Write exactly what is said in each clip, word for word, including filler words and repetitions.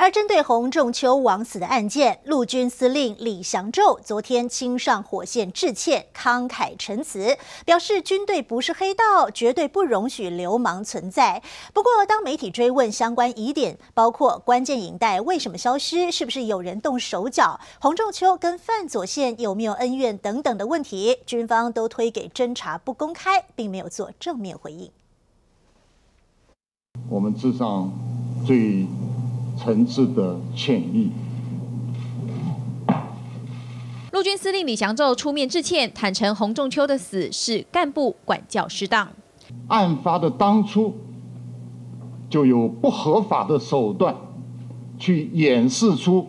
而针对洪仲丘枉死的案件，陆军司令李祥宙昨天亲上火线致歉，慷慨陈词，表示军队不是黑道，绝对不容许流氓存在。不过，当媒体追问相关疑点，包括关键影带为什么消失，是不是有人动手脚，洪仲丘跟范左宪有没有恩怨等等的问题，军方都推给侦查不公开，并没有做正面回应。 我们致上最诚挚的歉意。 陆军司令李祥宙出面致歉，坦承洪仲丘的死是干部管教失当。 案发的当初，就有不合法的手段去掩饰出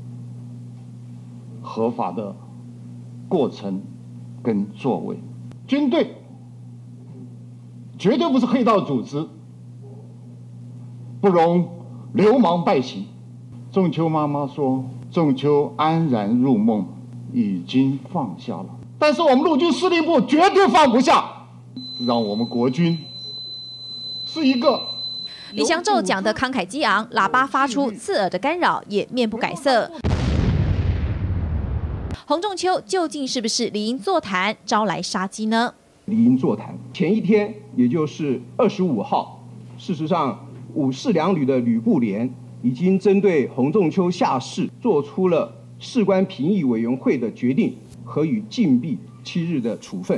合法的过程跟作为。军队绝对不是黑道组织，不容流氓败行。仲丘妈妈说，仲丘安然入梦，已经放下了。但是我们陆军司令部绝对放不下，让我们国军是一个。 李祥宙讲的慷慨激昂，喇叭发出刺耳的干扰，也面不改色。洪仲丘究竟是不是理应座谈，招来杀机呢？ 理应座谈前一天，也就是二十五号，事实上，五四两旅的旅部连已经针对洪仲丘下士做出了士官评议委员会的决定和予禁闭七日的处分。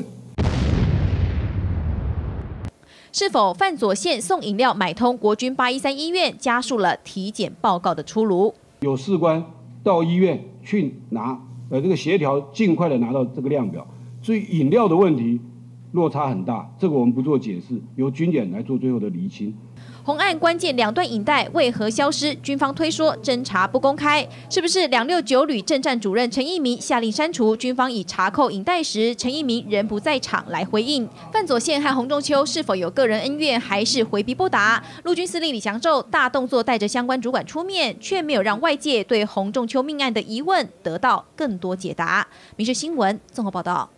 是否范左宪送饮料买通国军八一三医院，加速了体检报告的出炉？ 有士官到医院去拿，呃，这个协调尽快的拿到这个量表，所以饮料的问题落差很大，这个我们不做解释，由军检来做最后的厘清。 洪案关键两段影带为何消失？军方推说侦查不公开，是不是两六九旅政战主任陈一鸣下令删除？军方以查扣影带时，陈一鸣人不在场来回应。范左宪和洪仲丘是否有个人恩怨，还是回避不答？陆军司令李祥宙大动作带着相关主管出面，却没有让外界对洪仲丘命案的疑问得到更多解答。民视新闻综合报道。